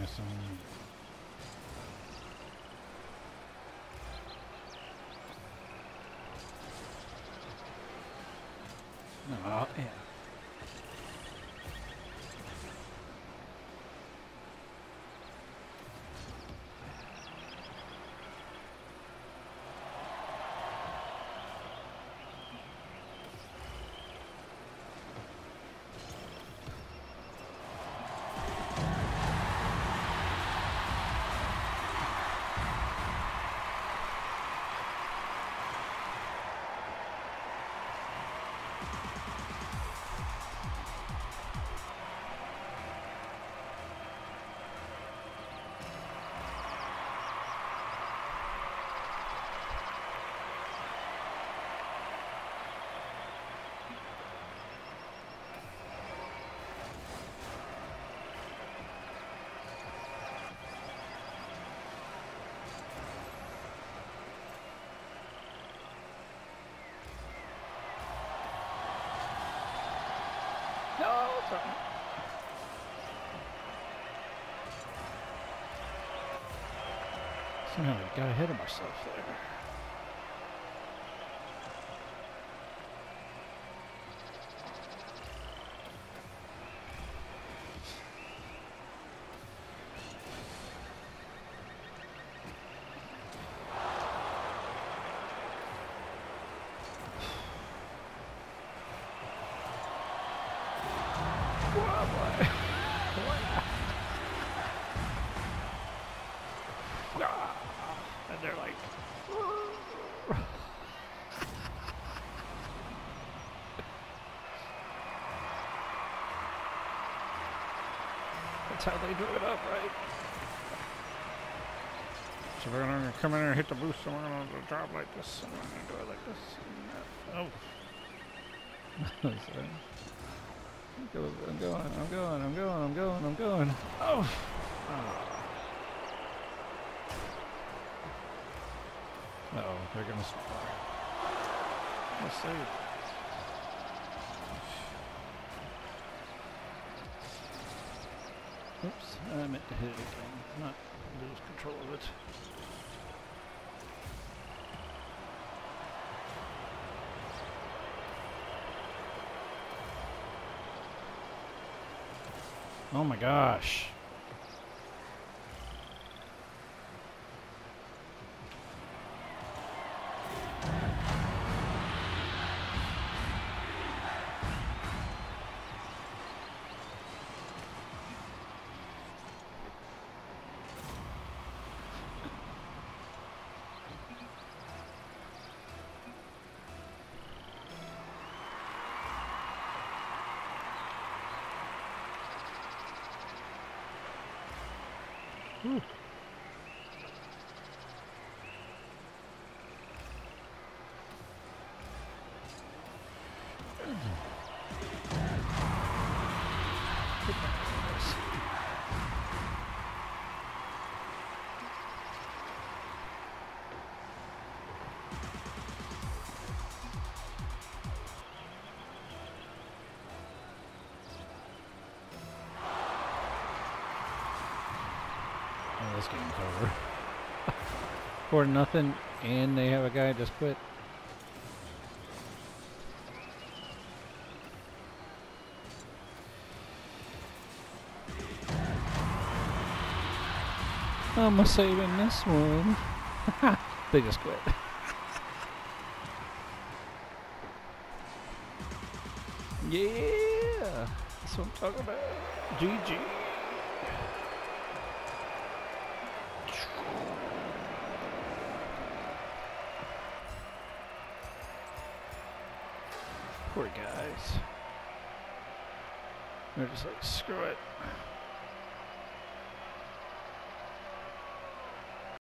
missing. Oh, yeah. No, sorry. Somehow I got ahead of myself there. And they're like, that's how they do it up, right? So we're gonna come in here and hit the boost, and we're gonna drop like this, and we're gonna do it like this. Oh. Sorry. I'm going. Oh! Uh-oh, they're gonna... Let's see. Oops, I meant to hit it again, not lose control of it. Oh my gosh. Whew. This game's over. 4-0, and they have a guy just quit. I'm saving this one. They just quit. Yeah, that's what I'm talking about. GG. Poor guys. They're just like, screw it.